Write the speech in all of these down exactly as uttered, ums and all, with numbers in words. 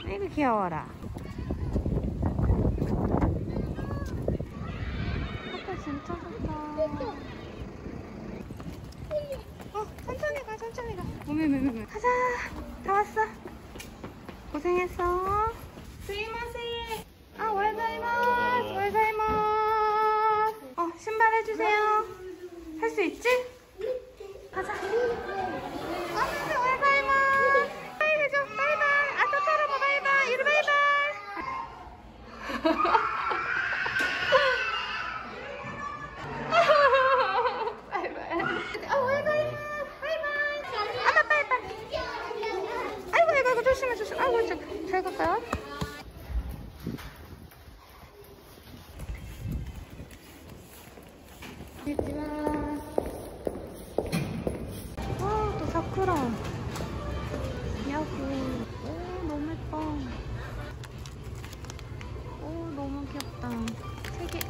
아이고 귀여워라. 아빠 진짜 좋다. 어, 천천히 가, 천천히 가. 오메메메메. 가자. 다 왔어. 고생했어. 스미마세. 아, 월자이마스. 월자이마스. 어, 신발 해주세요. 할 수 있지? 가자. 아, 월자이마스. 바이 해줘. 바이바이. 아, 또 따라봐. 바이바이. 이리 바이바이. 조심해 조심. 아이고 저, 잘 갈까요? 아, 또 사쿠라. 야구. 오, 너무 예뻐. 오, 너무 귀엽다. 세 개.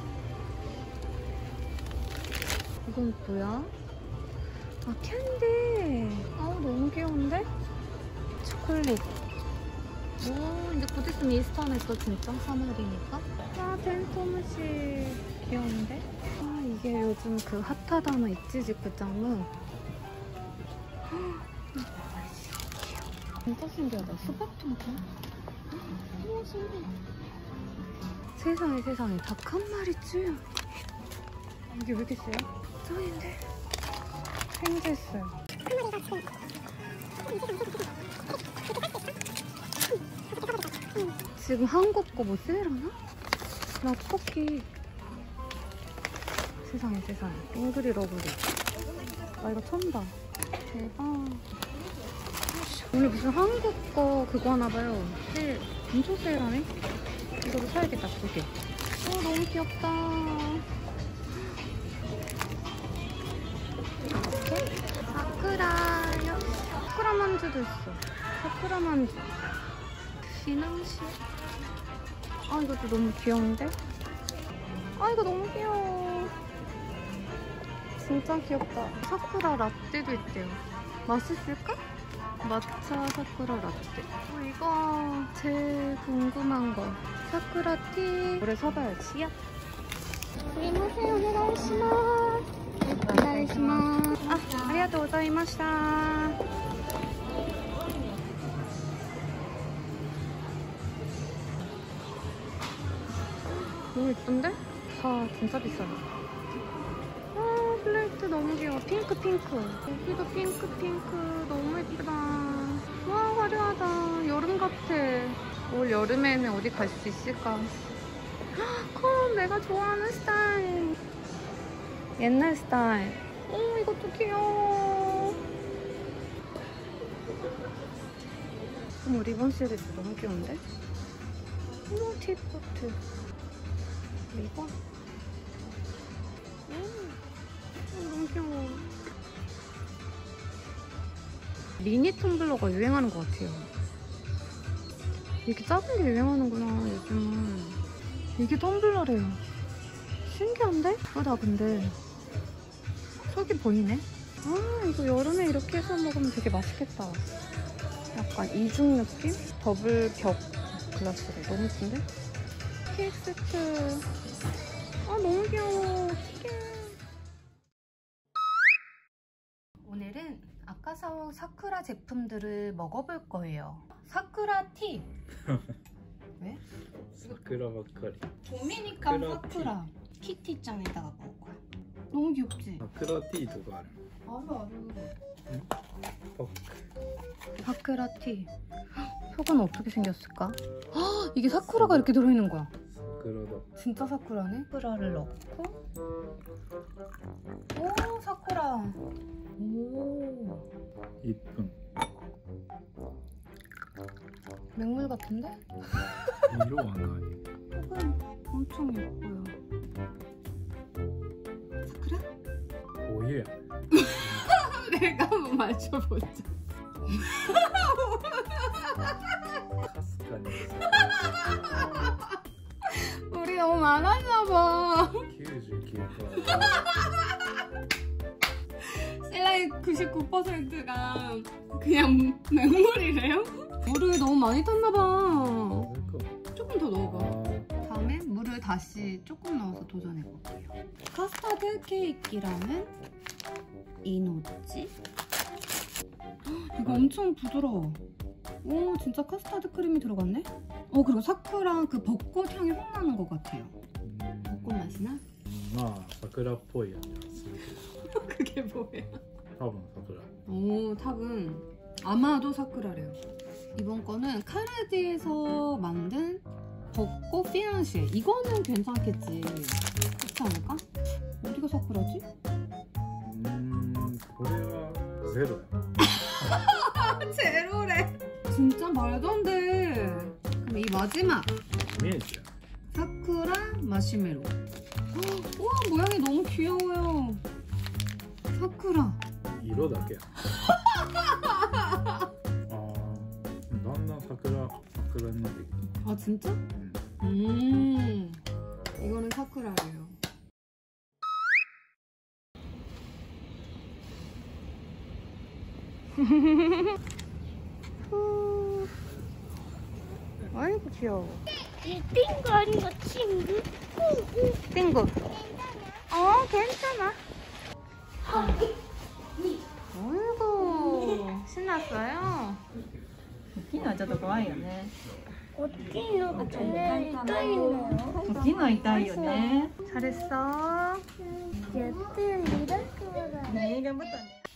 이건 뭐야? 아, 캔디. 아우, 너무 귀여운데? 초콜릿. 오, 이제 곧 있으면 이스터네또 진짜 삼월이니까. 아, 벤토무시 귀여운데? 아, 이게 요즘 그 핫하다는 이치지쿠짱은 진짜 신기하다. 수박통통? 오, 신기해. 세상에 세상에 닭 한 마리쯤. 이게 왜 이렇게 세요? 짱인데? 생제스요. 지금 한국 거 뭐 세일하나? 라볶이. 세상에 세상에. 빙그리 러블리. 아, 이거 처음 봐. 대박. 오늘 무슨 한국 거 그거 하나봐요. 세일. 엄청 세일하네? 이거도 사야겠다, 두 개. 어, 너무 귀엽다. 이렇게. 사쿠라요. 사쿠라 만주도 있어. 사쿠라 만주. 비낭시. 아, 이것도 너무 귀여운데? 아, 이거 너무 귀여워. 진짜 귀엽다. 사쿠라 라떼도 있대요. 맛있을까?抹茶사쿠라 라떼. 어, 이거 제일 궁금한 거. 사쿠라 티. 오래 사봐야지. 야. 스미마세, 오네가이시마스. 오네가이시마스. 아, 아리가또 고자이마시타. 너무 예쁜데? 다 진짜 비싸네. 아, 플레이트 너무 귀여워. 핑크 핑크. 여기도 핑크 핑크. 너무 예쁘다. 와, 화려하다. 여름 같아. 올 여름에는 어디 갈 수 있을까? 컵, 내가 좋아하는 스타일. 옛날 스타일. 오, 이것도 귀여워. 어머, 리본 시리즈 너무 귀여운데? 어머, 티포트. 이거? 음, 너무 귀여워. 미니 텀블러가 유행하는 것 같아요. 이렇게 작은 게 유행하는구나, 요즘은. 이게 텀블러래요. 신기한데? 예쁘다, 근데. 속이 보이네? 아, 이거 여름에 이렇게 해서 먹으면 되게 맛있겠다. 약간 이중 느낌? 더블 벽 글라스래. 너무 예쁜데? 케이크 세트. 아, 너무 귀여워. 어떡해. 오늘은 아까 사온 사쿠라 제품들을 먹어볼 거예요. 사쿠라 티. 왜? 사쿠라 바카리. 봄이니까 사쿠라. 키티짱에다가 먹을 거야. 너무 귀엽지? 사쿠라 티도ある. 알아, 알아. 응? 어. 사쿠라 티. 속은 어떻게 생겼을까? 아, 이게 사쿠라가 이렇게 들어있는 거야. 사쿠라다. 진짜 사쿠라네? 사쿠라를 넣고. 오, 사쿠라. 오. 이쁨. 맹물 같은데? 色は何? 속은 엄청 예뻐요. 사쿠라? 오예. 내가 한번 맞춰보자. 가스카니. 우리 너무 많았나봐. 구십구 퍼센트. えらい 나머지 구십구 퍼센트가 그냥 맹물이래요? 물을 너무 많이 탔나 봐. 그러니까. 조금 더 넣어봐. 아, 다음에 물을 다시 조금 넣어서 도전해볼게요. 카스타드 케이크라면 이노지? 이거 엄청 부드러워. 오, 진짜 카스타드 크림이 들어갔네? 어, 그리고 사쿠랑 그 벚꽃 향이 확 나는 것 같아요. 음, 벚꽃 맛이 나? まあ桜っぽい味がするけど 그게 뭐야? 多分桜 오, 탑은 아마도 사쿠라래요. 이번 거는 카르디에서 만든 벚꽃 피앙시에. 이거는 괜찮겠지. 그렇지 않을까? 어디가 사쿠라지? うーんこれはゼロや 제로래. 진짜 말도 안 돼. 그럼 이 마지막 イメージや 사쿠라 마시멜로. 헉, 우와, 모양이 너무 귀여워요. 사쿠라. 色だけやあーだんだん桜桜になってきた 아, 진짜? うん 음, 이거는 사쿠라예요. 아이고 귀여워. 이 띵거 아닌가 친구? 띵구. 어, 괜찮아. 아이고 신났어요. 웃기는 진짜 怖いよね。 어디노가 제일 떠있네요. 웃기는 痛いよね。 잘했어. 여튼 이렇게 말하 네, 이름부터.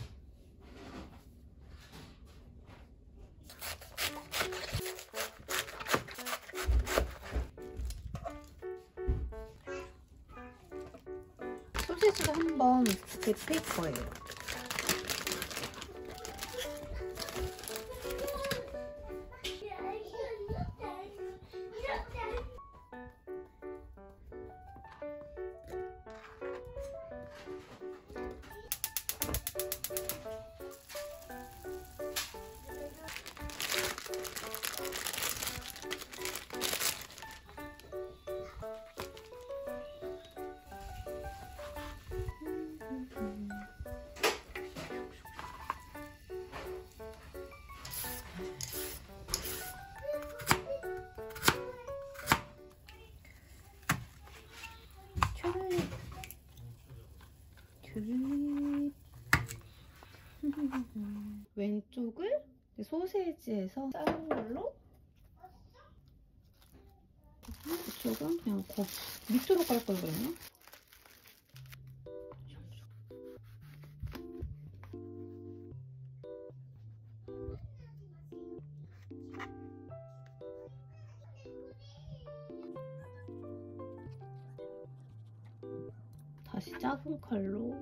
소시지도 한번 데필 거예요. 튤립. 왼쪽을 소세지에서 자른 걸로, 이쪽은 그냥 거 밑으로 깔 걸 그랬나? 다시 작은 칼로.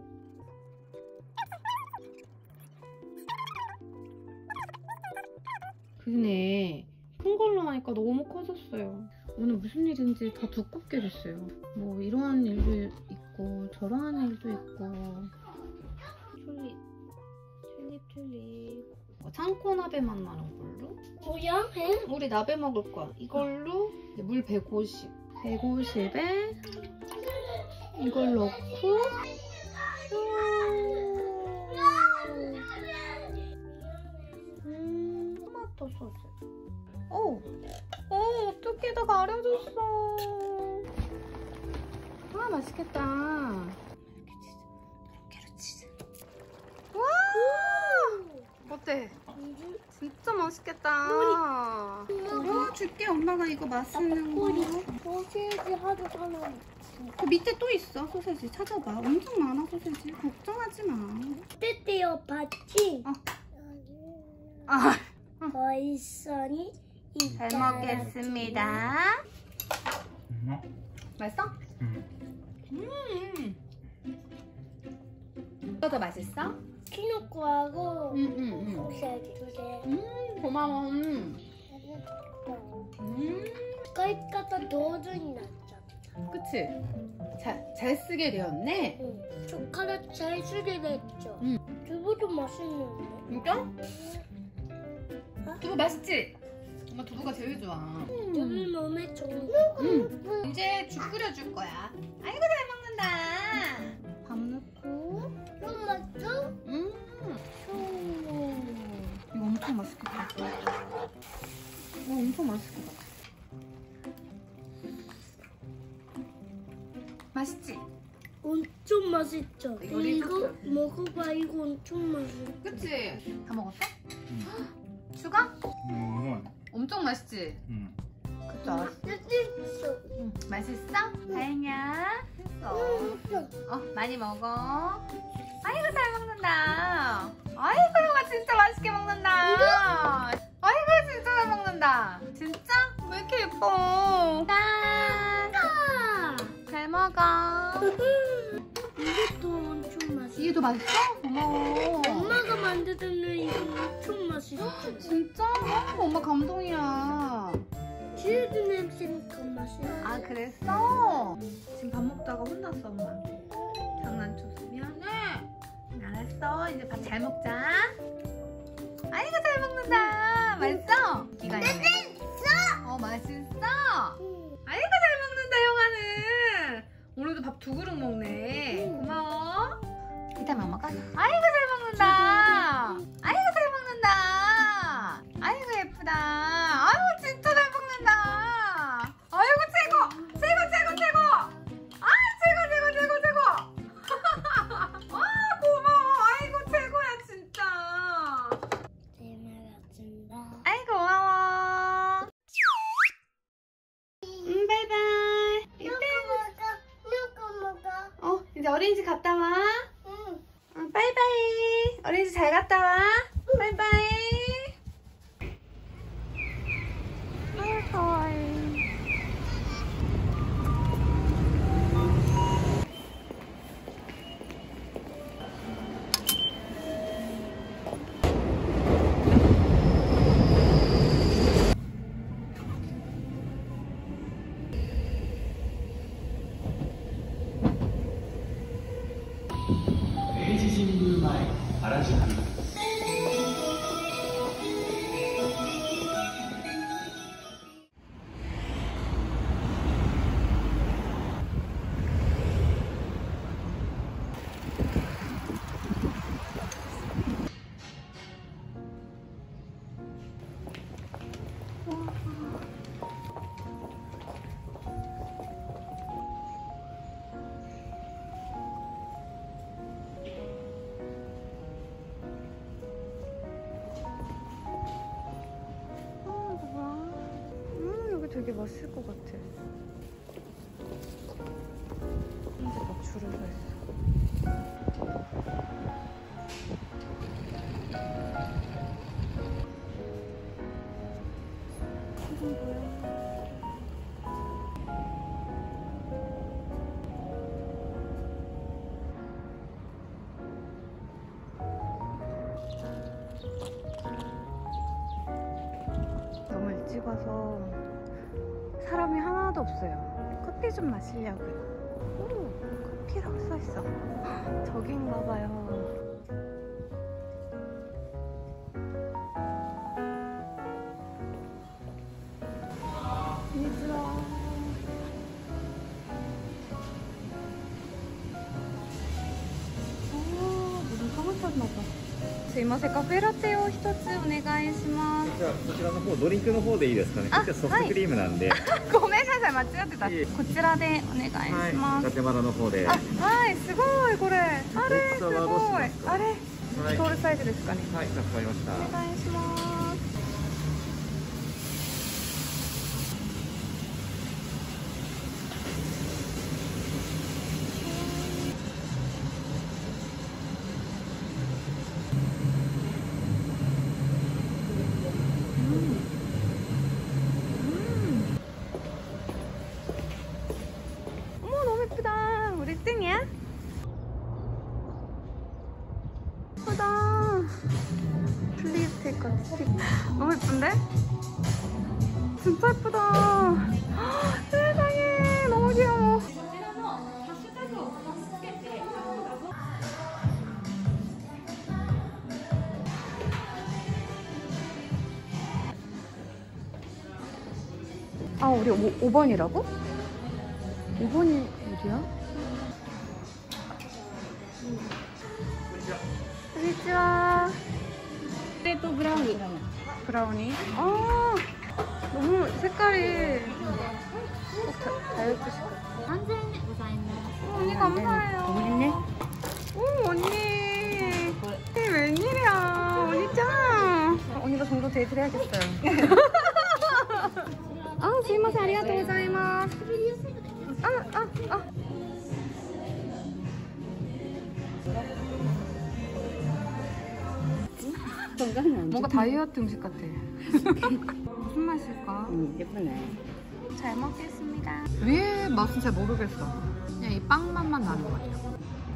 그네 큰 걸로 하니까 너무 커졌어요. 오늘 무슨 일인지 다 두껍게 됐어요. 뭐 이러한 일도 있고 저러한 일도 있고. 튤립 튤립 튤립. 어, 창고나베 맛 나는 걸로. 뭐야? 해? 우리 나베 먹을 거야. 이걸로 물 백오십. 백오십에 이걸 넣고. 음, 토마토 소스. 오, 오, 어떻게 다 가려졌어. 아, 맛있겠다. 이렇게 치즈, 이렇게 치즈. 와, 어때? 진짜 맛있겠다. 보여줄게. 엄마가 이거 맛있는 거. 꼬리 소시지 하루 하나. 그 밑에 또 있어. 소세지 찾아봐. 엄청 많아 소세지. 걱정하지 마. 떼떼어 봤지? 어. 아, 벌써니 잘 먹겠습니다. 음. 맛있어? 음. 음. 이거 더 맛있어? 키노코하고 응응응. 소시지 두 개. 음, 고마워. 음. 음. 使い方上手になっちゃった。 그치? 잘, 잘 쓰게 되었네. 응. 젓가락 잘 쓰게 됐죠. 응. 두부도 맛있는데. 진짜? 두부 맛있지? 엄마 두부가 제일 좋아. 두부 몸에 좋은 음. 이제 죽 끓여줄 거야. 아이고 잘 먹는다. 밥 넣고. 토마토, 음. 엄청 맛있을 것 같아. 맛있지? 엄청 맛있죠? 요리 이거 먹어봐. 이거 엄청 맛있어. 그치? 다 먹었어? 응. 추가? 음, 엄청 맛있지? 음. 그쵸? 맛있어. 응. 맛있어? 다행이야. 됐어. 어, 많이 먹어. 아이고, 잘 먹는다. 아이고, 형아 진짜 맛있게 먹는다. 아이고, 진짜 잘 먹는다. 진짜? 왜 이렇게 예뻐? 짠! 잘 먹어. 이것도 엄청 맛있어. 이게 더 맛있어? 고마워. 엄마가 만드는 이거 엄청 맛있어. 진짜? 어, 엄마 감동이야. 치즈 냄새가 맛있어. 아, 그랬어? 지금 밥 먹다가 혼났어, 엄마한테. 장난쳤어. 미안해. 알았어. 이제 밥 잘 먹자. 아이고, 잘 먹는다. 맛있어? 기가 있네. 어, 맛있어? 아이고, 잘 먹는다, 형아는. 오늘도 밥 두 그릇 먹네. 고마워. 이따 먹어. 아이고, 잘 먹는다. 아이고, 잘 먹는다. 아이고, 예쁘다. 아이고, 진짜 잘 먹는다. 아이고, 최고! 최고, 최고, 최고! 아, 최고, 최고, 최고, 최고! 아, 고마워. 아이고, 최고야, 진짜. 잘 먹었습니다. 아이고, 고마워. 음, 바이바이. 누구 먹어? 누구 먹어? 어, 이제 어린이집 갔다 와. 응. 응, 바이바이. 어린이집 잘 갔다 와. 바이바이. 아, 좋아해. 되게 맛있을 것 같아. 근데 막 줄을 서 있어. 이건 뭐야? 너무 일찍 와서 사람이 하나도 없어요. 커피 좀 마시려고요. 오, 커피라고 써있어. 저긴가 봐요. 얘들아. 오, 무슨 사고 탔나봐. すいません、カフェラテを一つお願いします。 じゃあこちらの方ドリンクの方でいいですかね。こっちはソフトクリームなんで、 ごめんなさい、間違ってた。 いえこちらでお願いします。 ガテマラの方で。 あ、はい、すごいこれ。あれすごい。 大きさはどうしますかあれ、 はいストールサイズですかね。 はい、かしこまりました。 お願いします。어머, 너무 예쁘다. 우리 뜬이야? 예쁘다. 플리즈 테이크 스틱. 너무 예쁜데? 진짜 예쁘다. 헉, 세상에, 너무 귀여워. 아, 우리 오 번이라고? 오 번이 어디야? 안녕하세요. クレープブラウニー。 브라우니. 아, 너무 색깔이 꼭 다, 다이어트 시켜. 언니 감사해요. 오 언니. 이게 웬일이야. 언니 짱. 언니가 종종 데이트를 해야겠어요. 아, 스미마세 아리가또 고자이마스. 아, 아, 아. 뭔가 다이어트 음식 같아. 무슨 맛일까? 음, 예쁘네. 잘 먹겠습니다. 왜 맛은 잘 모르겠어. 그냥 이 빵 맛만 나는 것 같아요.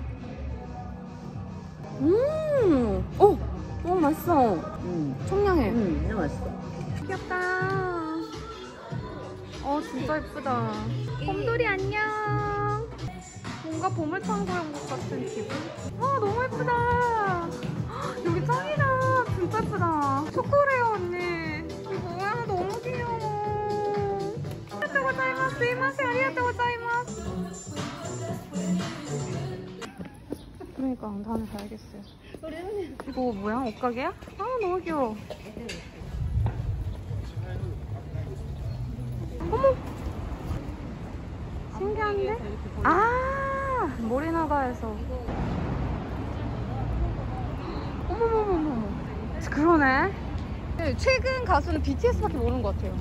음, 오, 오 맛있어. 음, 청량해. 음, 너무 맛있어. 귀엽다. 어, 진짜 예쁘다. 곰돌이 안녕. 뭔가 봄을 타고 온 것 같은 기분. 아, 너무 예쁘다. 여기 짱이다. 진짜 예쁘다. 초콜릿 언니. 이거 뭐야? 너무 귀여워. 아리가또 고자이마스. 스미마세 아리가또 고자이마스. 그러니까 다음에 가야겠어요. 이거 뭐야? 옷가게야? 아, 너무 귀여워. 어머! 신기한데? 아! 모리나가에서. 어머머머머. 그러네. 최근 가수는 비티에스밖에 모르는 것 같아요.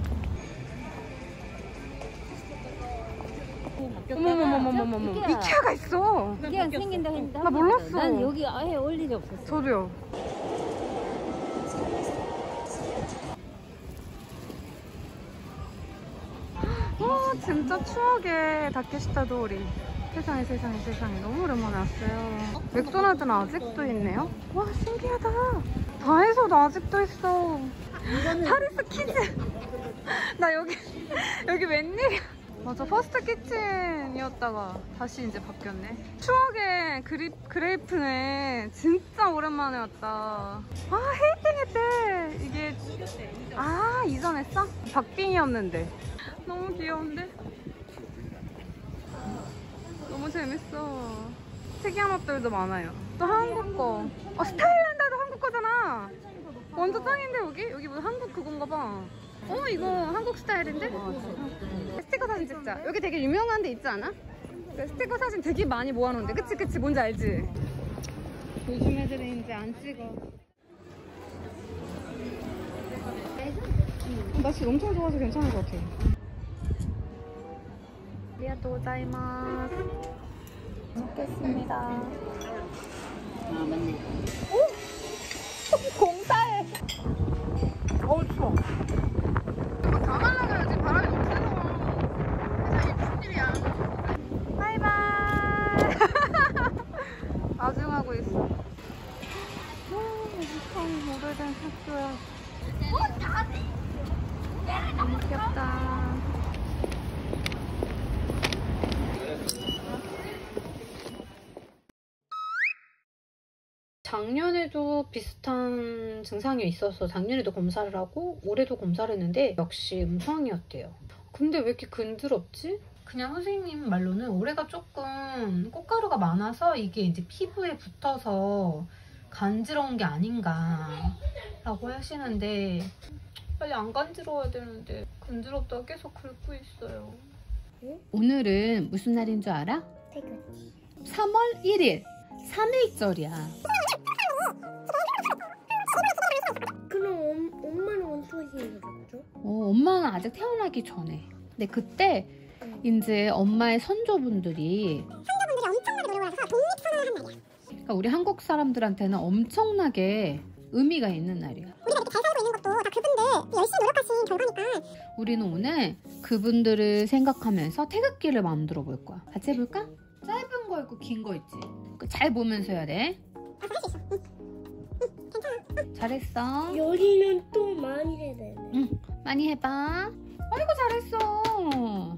어머머머머머머. 이케아가 있어. 이게 생긴다 했는데 나 몰랐어. 난 여기 아예 올 일이 없었어. 저도요. 와, 진짜 추억의 다케시타 도리. 세상에 세상에 세상에 너무 오랜만에 왔어요. 맥도날드는 아직도 있네요. 와, 신기하다. 다이소도 아직도 있어. 파리스 키즈. 나 여기 여기 웬일이야. 맞아, 퍼스트 키친이었다가 다시 이제 바뀌었네. 추억의 그리, 그레이프네. 진짜 오랜만에 왔다. 아, 헤이팅 했대. 이게 아, 이전 했어? 박빙이었는데. 너무 귀여운데? 너무 재밌어. 특이한 옷들도 많아요. 또 한국 거. 아, 스타일란다도 한국 거잖아. 완전 짱인데 여기? 여기 뭐 한국 그건가 봐. 어, 이거 한국 스타일인데? 스티커 사진 찍자. 여기 되게 유명한 데 있지 않아? 그 스티커 사진 되게 많이 모아놓은데. 그치 그치, 뭔지 알지? 요즘 애들은 이제 안 찍어. 어, 날씨 엄청 좋아서 괜찮은 것 같아. 아리가또 고자이마스. 먹겠습니다. 아, 맞네. 공사해. 어우, 추워. 이거 다 말라가야지. 바람이 너무 세서. 세상에 무슨 일이야. 바이바이. 마중하고 있어. 엄청 오래된 학교야. 너무 귀엽다. 작년에도 비슷한 증상이 있어서 작년에도 검사를 하고 올해도 검사를 했는데 역시 음성이었대요. 근데 왜 이렇게 근드럽지? 그냥 선생님 말로는 올해가 조금 꽃가루가 많아서 이게 이제 피부에 붙어서 간지러운 게 아닌가 라고 하시는데 빨리 안 간지러워야 되는데 근드럽다고 계속 긁고 있어요. 오늘은 무슨 날인 줄 알아? 삼월 일일 삼일절이야. 그럼 엄, 엄마는 언제 생겼죠? 어, 엄마는 아직 태어나기 전에. 근데 그때 이제 엄마의 선조분들이 선조분들이 엄청나게 노력을 해서 독립선언을 한 날이야. 그러니까 우리 한국 사람들한테는 엄청나게 의미가 있는 날이야. 우리가 이렇게 잘 살고 있는 것도 다 그분들 열심히 노력하신 결과니까. 우리는 오늘 그분들을 생각하면서 태극기를 만들어 볼 거야. 같이 해볼까? 짧은 거 있고 긴 거 있지? 잘 보면서 해야 돼. 아, 할 수 있어. 응. 응, 괜찮아. 잘했어. 여기는 또 많이 해야 돼. 응, 많이 해봐. 아이고, 잘했어.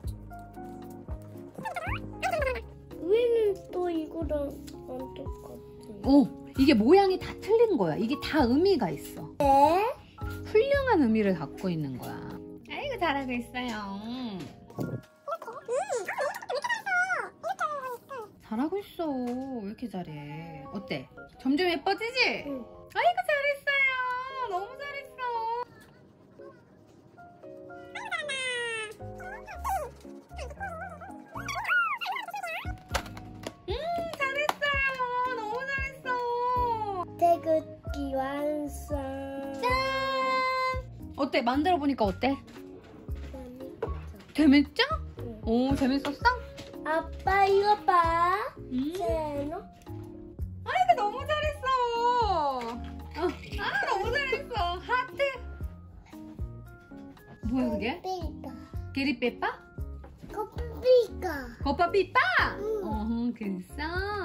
위는 또 이거랑 안 똑같지. 오, 이게 모양이 다 틀린 거야. 이게 다 의미가 있어. 네? 훌륭한 의미를 갖고 있는 거야. 아이고, 잘하고 있어요. 잘하고 있어. 왜 이렇게 잘해? 어때? 점점 예뻐지지? 응. 아이고, 잘했어요. 너무 잘했어. 태극기 완성. 짠! 어때? 만들어 보니까 어때? 재밌죠? 응. 오, 재밌었어? 아빠 이거 봐. 음. 세노. 아이고, 너무 잘했어. 어, 아, 너무 잘했어. 하트. 뭐야 그게? 삐까. 게리 빼빠? 커피가. 거빠 삐빠? 응. 어, 그랬어.